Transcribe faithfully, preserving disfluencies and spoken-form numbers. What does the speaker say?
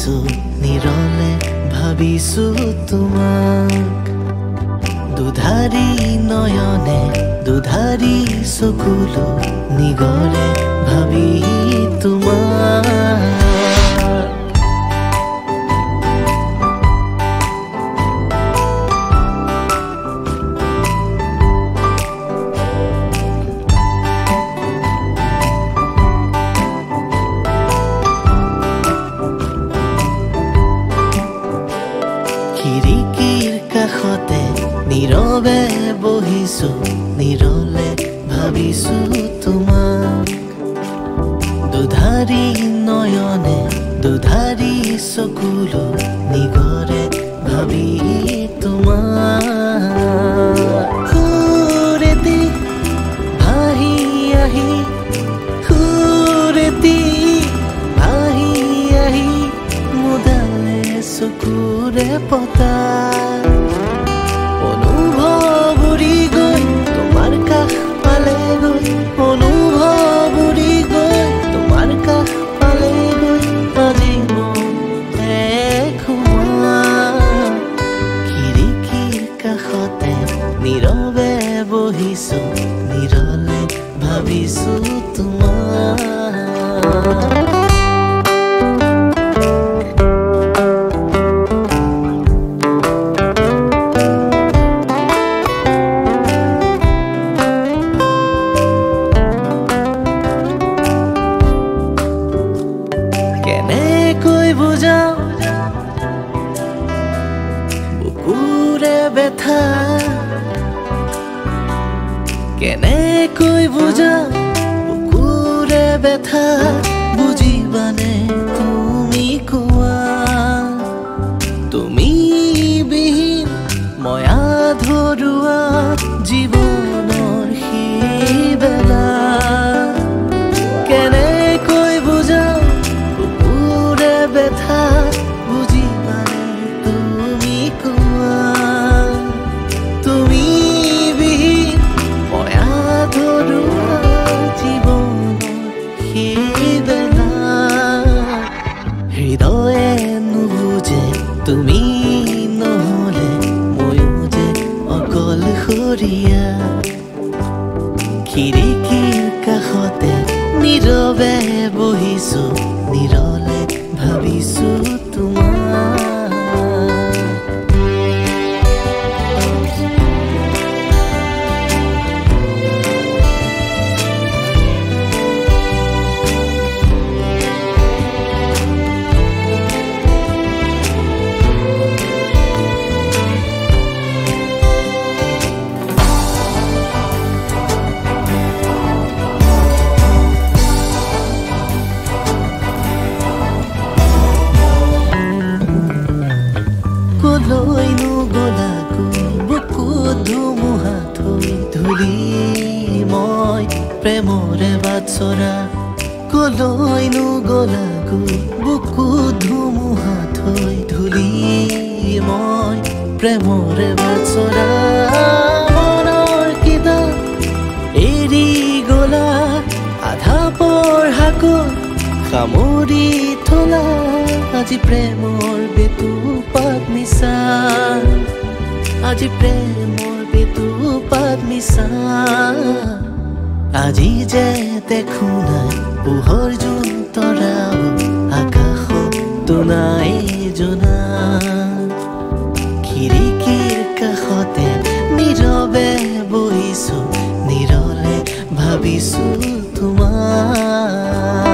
বহিছো নিৰলে ভাবিছো তোমাক দুধাৰি নয়নে দুধাৰি চকুলো নিগৰে ভাবি তোমাক খিৰিকীৰ কাষতে নীৰৱে বহিছো নিৰলে ভাবিছো তোমাক দুধাৰি নয়নে দুধাৰি চকুলো নিগৰে ভাবি তোমাক সুৰেতি ভাহি আহি সুৰেতি ভাহি আহি মুদালে চকুৰে পতা অনুভৱ উৰি গৈ তোমাৰ কাষ পালে গৈ অনুভৱ উৰি গৈ তোমাৰ কাষ পালে গৈ আজি মনে ঘুমা খিৰিকীৰ কাষতে নীৰৱে বহিছো নিৰলে ভাবিছো তোমাক কেনেকৈ বুজাও বুকুৰে ব্যথা কেনেকৈ বুজাও বুকুৰে ব্যথা বুজিবানে তুমি কোৱা তুমি বিহীন মই আধৰুৱা জীৱনৰ সেই বেলা কেনেকৈ বুজাও বুকুৰে ব্যথা বুজিবানে তুমি কোৱা তুমি বিহীন মই আধৰুৱা জীৱনৰ সেই বেলা হৃদয়ে নুবুজে তুমি নহলে ময়ো যে অকলশৰীয়া খিৰিকীৰ কাষতে নীৰৱে বহিছো নিৰলে ভাবিছো তোমাক কলৈনো গলাগৈ বুকু ধুমুহা থৈ ধূলি মই প্ৰেমৰে বাটচৰা কলৈনো গলাগৈ বুকু ধুমুহা থৈ ধূলি মই প্ৰেমৰে বাটচৰা মনৰ কিতাপ এৰি গলা আধা পঢ়াকৈ সামৰি থলা আজি প্ৰেমৰ বেতুপাত মিছা আজি প্ৰেমৰ বেতুপাত মিছা আজি যে দেখো নাই পোহৰ জোন তৰাও আকাশতো নাই জনা খিৰিকীৰ কাষতে নীৰৱে বহিছো নিৰলে ভাবিছো তোমাক